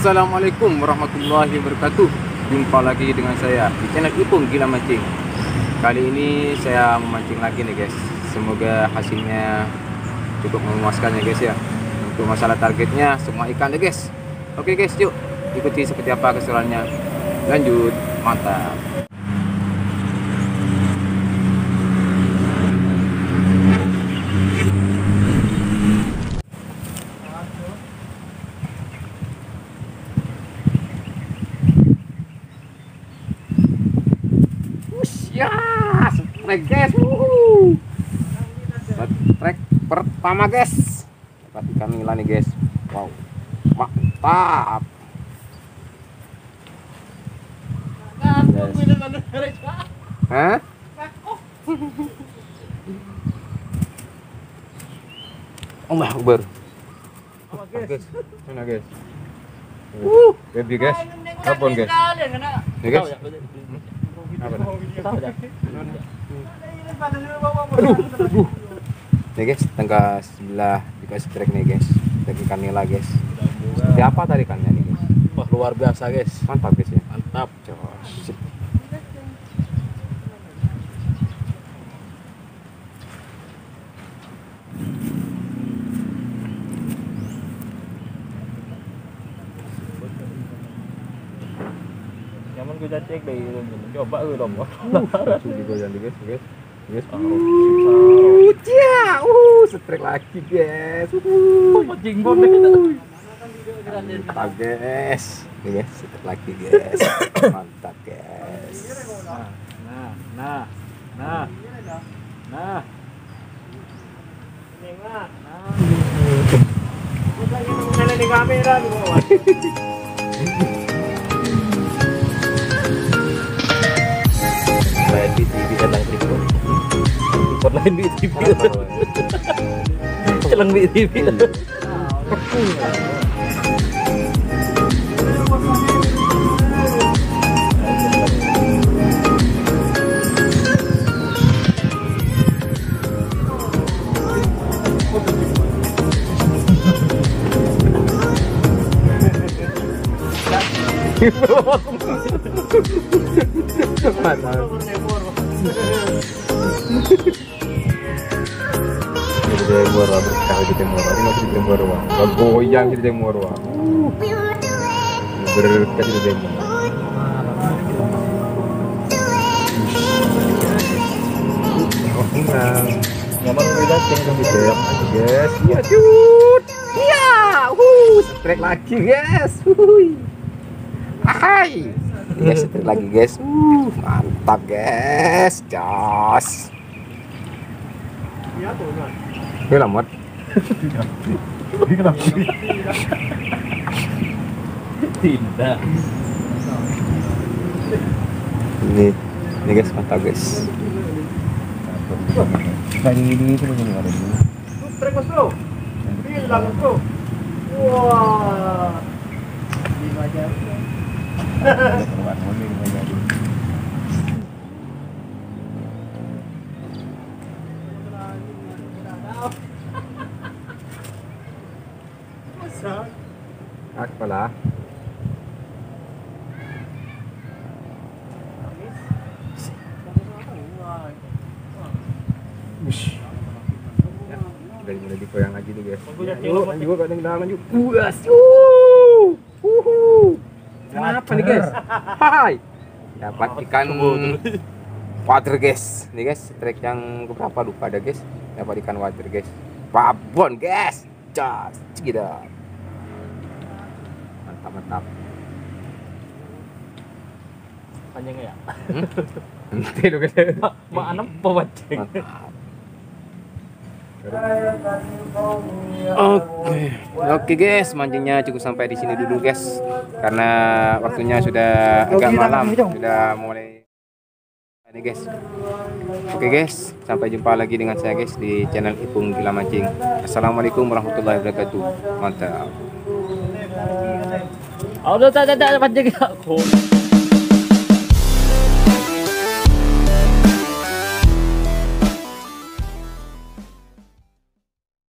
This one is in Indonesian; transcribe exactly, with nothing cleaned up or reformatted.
Assalamualaikum warahmatullahi wabarakatuh. Jumpa lagi dengan saya di channel Ipung Gila Mancing. Kali ini saya memancing lagi nih guys. Semoga hasilnya cukup memuaskan ya guys ya. Untuk masalah targetnya semua ikan deh guys. Oke guys, yuk ikuti seperti apa keseruannya. Lanjut, mantap. Ya, strike guys. Wuhu. Strike pertama guys. Dapat ikan nila nih guys. Wow, mantap. Yes. Hah? Allah Akbar. Guys, mana guys? Uh, baby guys. Kapon guys. Nih guys. Apa aduh, aduh. Nih guys, tangga sebelah dikasih trek nih guys. Trek ikan nila guys. Seperti apa tarikannya nih guys? Wah, luar biasa guys. Mantap guys ya. Mantap. Jos. Nyaman gue cek dari coba gue dong. Langsung digoyang di guys, guys. Guys, Uh, cia, uh, strike lagi guys. Uh, Mancing bom deh. mantap guys. Nih guys, strike lagi guys. Mantap guys. Nah, nah, nah, nah, nah. Ini mah, nah. Bukan yang mengenai di kamera tuh. Lain di T V datang tripod. Tripod lain di T V. Celang di T V. Demor lah, berkah di demor. Ini masih di demor wah. Goyang di demor wah. Berkah di demor. Nyaman gue cek dong gitu ya. Guys, ya cut. Iya, huh, strike lagi guys. Hui. Hai. Guys, strike lagi guys. Uh, mantap guys. Jos. Iya tuh, Mas. Gue lamot. Tidak. Ini, ini guys, mantap guys. Kayak ini itu begini ada ini. Trek Mas Bro. Bilang Mas Bro. Wah. lima jam. Keluar mobil lima jam. Ah, pala. Ush. Ya, dari mulai digoyang lagi nih guys. Lanjut, lanjut, kadang dalam lanjut. Puas. Uh. Uhu. Kenapa nih guys? Hai. Dapat ikan water guys. Nih guys, trek yang berapa lupa ada guys. Dapat ikan water guys. Babon guys. Cas, gitu. Mantap, mantap. Panjangnya ya. Nanti lu guys. Mak anak pemancing. Mantap. Oke, oke guys, mancingnya cukup sampai di sini dulu guys, karena waktunya sudah agak malam, sudah mulai ini guys. Oke guys, sampai jumpa lagi dengan saya guys di channel Ipung Gila Mancing. Assalamualaikum warahmatullahi wabarakatuh. Mantap. Oh, udah tak ada pancing aku.